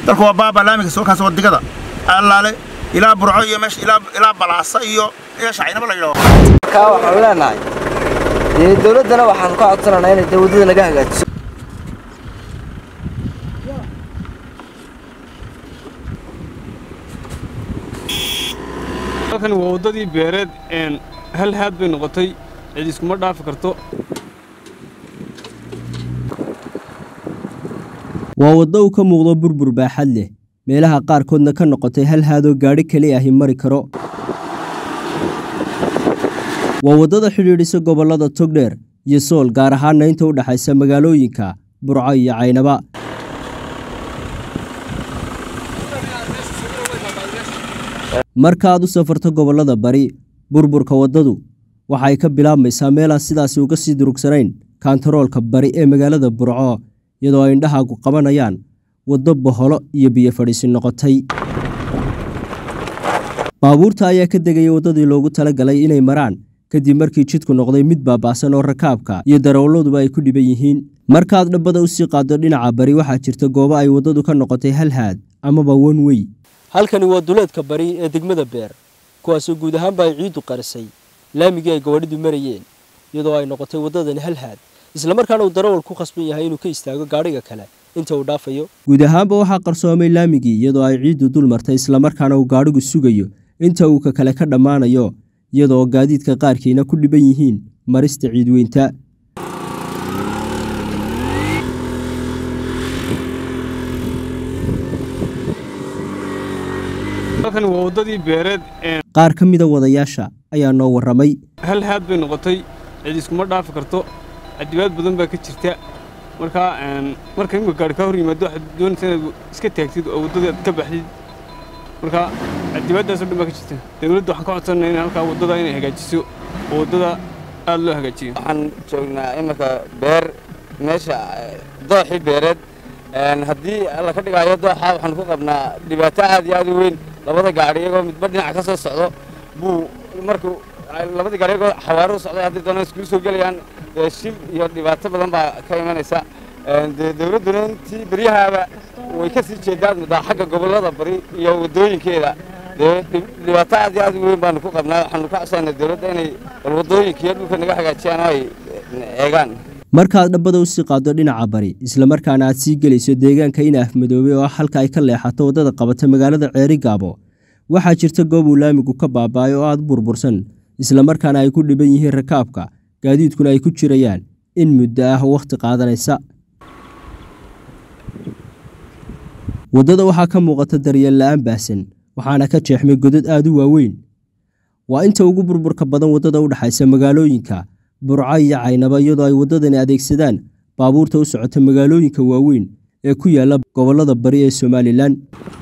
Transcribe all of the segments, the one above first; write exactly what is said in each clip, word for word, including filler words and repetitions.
dalku waa baaba laamiga soo kaas wadigada allaale ilaa burco iyo meesh ilaa ilaa balaasa iyo iyo shacinaba la yiraahdo ka waxaan leenahay ee dawladana waxaan ka codsanaynaa inay dawladda naga hagaajiso halkan waa wadadii beereed een hal haad bay noqotay cid iskuma dhaafi karto waa waddo uu ka muuqdo burbur baaxad leh meelaha qaarkoodna ka noqotay hal haadoo gaadhi kaliya ahi mari karo waa waddada xidhiidhisa gobollada Togdheer iyo Sool gaar ahaan inta u dhaxaysa magaalooyinka Burco iyo Caynaba marka aad u safarto gobollada bari burburka waddadu waxay ka bilaabmaysaa meelaha sidaas uga sii durugsanayn kantaroolka bari ee magaalada Burco iyadoo ay indhahaagu qabanayaan waddo boholo iyo biyo fadhiisin noqotay baabuurta ayaa ka degay waddadii loogu talagalay inay maraan kadib markii jidku noqday mid baabaasan oo rakaabka iyo darawaladuba ay ku dhiban yihiin markaad dhabbada u sii qaado dhinaca bari waxaa jirta goobo ay waddadu ka noqotay hal haad amaba one way halkani waa duleedka bari ee degmada Beer kuwaasoo guud ahaan baa ciidu qarisay laamigii ay gabadhidu marayeen iyadoo ay noqotay waddadan hal haad isla markaana uu darawal ku khasban yahay inuu ka istaago gaadhiga kale inta uu dhaafayo guud ahaanba waxaa qarsoomay laamigii iyadoo ay ciidu dul martay isla markaana uu gaadhigu sugayo inta uu ka kale ka dhammaanayo iyadoo gaadiidka qaarkiina ku dhiban yihiin marista ciidweynta halkan waa wadadii beereed ee qaar ka mid ah wadayaasha ayaa noo waramay hal haad bay noqotay cid iskuma dhaafi karto adibaad badan baa ka jirta marka een marka inuu gaari ka hor yimaado doonaysa iska taagtid oo wadada ka baxdid marka adibaadaas oo dhan baa ka jirta dawladda waxaan ka codsanaynaa in halka wadada inay hagaajiso oo wadada aad loo hagaajiyo waxaan joognaa imika beer meesha dooxi beereed een hadii alla ka dhigayo dooxa waxaan ku qabnaa dhibaato aad iyo aad u weyn labada gaari iyagoo midba dhinac ka soo socdo buu markuu labada gaari iyagoo xawaaro socday hadii doonaan isku soo galayaan shil iyo dhibaato badan baa ka imanaysa dawladuna intii bariyahaaba way ka sii jeedaan muddo xagga gobollada bari iyo wadooyinkeeda dhibaato aad iyo aad u weyn baan ku qabnaa waxaan ka codsanaynaa dawladda inay wadooyinka iyo dhulka naga hagaajiyaan oo ay eegaan markaad dhabbada u sii qaado dhinaca bari isla markaana aad sii gelayso deegaanka Inaaf Madoobe oo halka ay ka leexato wadada qabata magaalada Ceeri Gaabo waxaa jirta goob uu laamigu ka baabaayo oo aad burbursan isla markaana ay ku dhiban yihiin rakaabka gaadiidkuna ay ku jirayaan in muddo ah waqti qaadanaysa wadada waxaa ka muuqata daryeel la'aan baahsan waxaana ka jeexmay godad aad u waaweyn waa inta ugu burburka badan wadada u dhaxaysa magaalooyinka Burco iyo Caynaba iyadoo ay wadadani adeegsadaan baabuurta u socota magaalooyinka waaweyn ee ku yaala gobollada bari ee Somaliland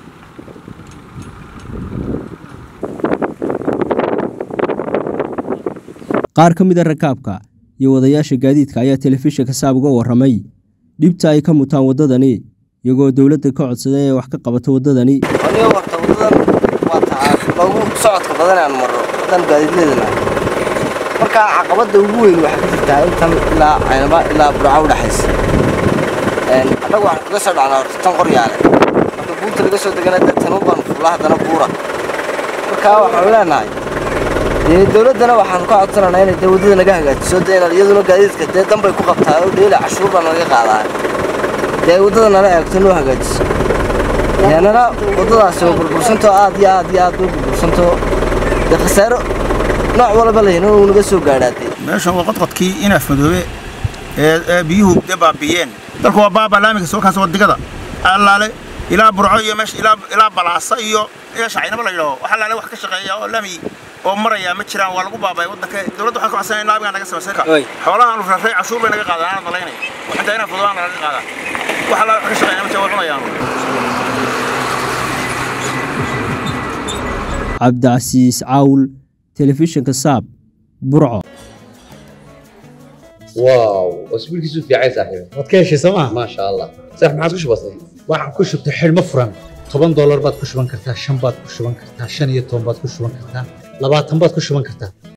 qaar ka mid ah rakaabka iyo wadayaasha gaadiidka ayaa telefishinka Saab uga waramay dhibta ay ka mutaan wadadani iyagoo dawladda ka codsaday inay wax ka qabato wadadani aniga waqti wadadan waa taa lagu socodka badan aan maro wadan gaadiidleedana marka caqabada ugu weyn waxa ka jirta intan ilaa Caynaba ilaa Burco u dhaxaysa een anagu waxaan kaga soo dhacnaa tan qoryaale marka buurta laga soo degana dadtan u baan fulaha dana buura marka waxaan leenahay ee dawladana waxaan ka codsanaynaa inay dawladda naga hagaajiso deena iyaduna gaadiidka dee danbay ku qabtaa oo dheela cashuur baan naga qaadaa dee wadada nala eegto noo hagaajiso yaana wadadaas oo burbursanto aad iyo aad iyo aad u burbursanto de khasaaro nooc walba leeyahay inuu naga soo gaadhaatay meeshan waa qodqodkii Inaaf Madoobe ee biyuhu dabaabiyeen dalku waa baaba laamiga soo kaas wadigada allaale ilaa Burco iyo meesh ilaa ilaa balaasa iyo iyo shacinaba la yiraahdo waxa laale wax ka shaqeeya oo laami oo maraya ma jiraan waa lagu baabay wadanka dawladda waxa ka codsanaynaa laabiga naga sameeyay ka xoolaha aanu raray cashuur bay naga qaadaan malaynay waxa inta fududaan naga qaada waxa la wax ka shaqeeya ma jawab cunayaan Cabdicasiis Cawl telefishinka Saab Burco واو واسبوعك يسوي في عيسى صاحبي wadkeeshi sama ما شاء الله صح ما عاد وش بصير waxaan ku shubtay xilmo furan toban dollar baad ku shuban kartaa shan baad ku shuban kartaa shan iyo toban baad ku shuban kartaa labaatan baad ku shuban kartaa